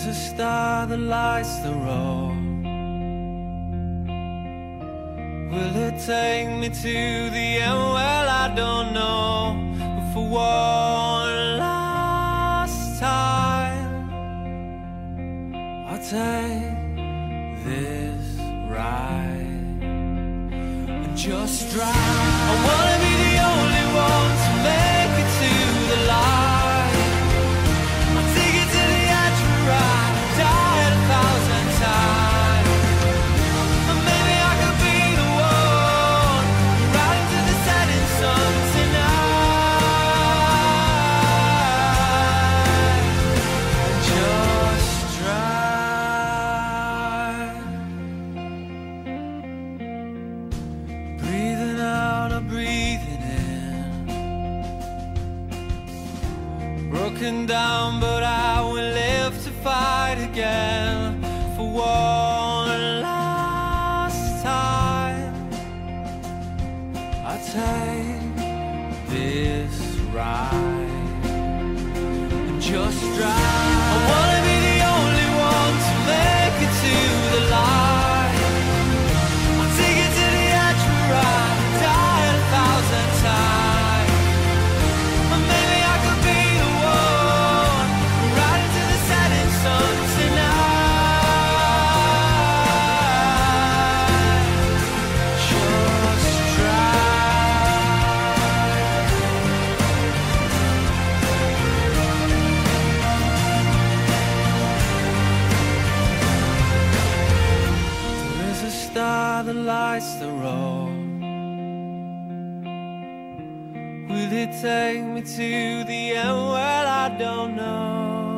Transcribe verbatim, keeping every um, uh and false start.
is a star that lights the road. Will it take me to the end? Well, I don't know. But for one last time, I'll take this ride and just drive. I wanna be the only one to make it to the light. I'll take it to the edge and ride, die a thousand times. And maybe I could be the one riding to the setting sun tonight. Just drive. Breathing out or breathing in. Broken down, but I will live to fight again. For one last time, I'll take this ride and just drive. I wanna be the only one to make it to the light. I'll take it to the edge and ride, die a thousand times. Or maybe I could be the one riding to the setting sun tonight. Just drive. There is a star that lights the road. Will it take me to the end? Well, I don't know.